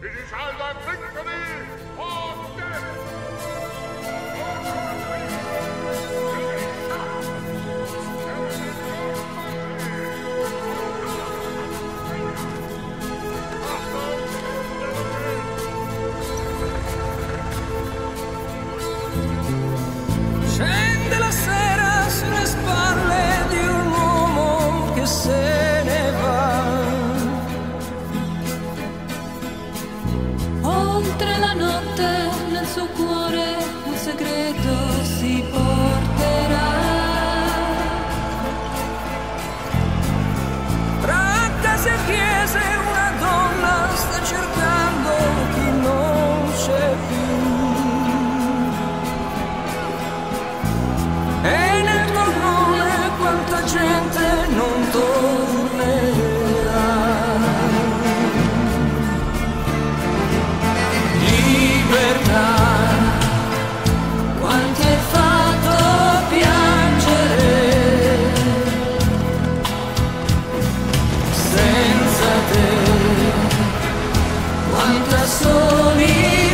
Scende la sera sulle spalle di un uomo che se ne va. Oltre la notte nel suo cuore un segreto si porterà. Tra case e chiese una donna sta cercando chi non c'è più. E nel tuo nome quanta gente non tornerà. Libertà, quanti hai fatto piangere. Senza te, quanta solitudine.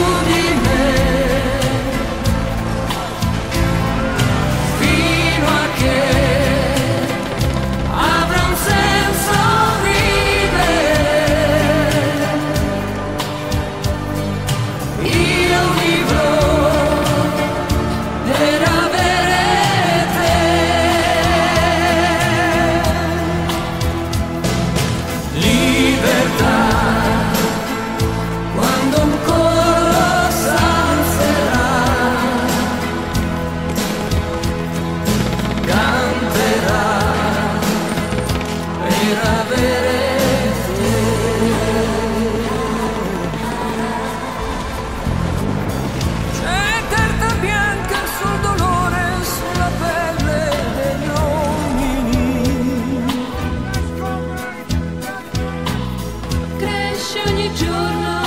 Fino a che avrà un senso vivere. Io vivrò per avere te. Libertà, quando un coro s'alzerà, canterà per avere te. C'è carta bianca sul dolore, sulla pelle degli uomini. Cresce ogni giorno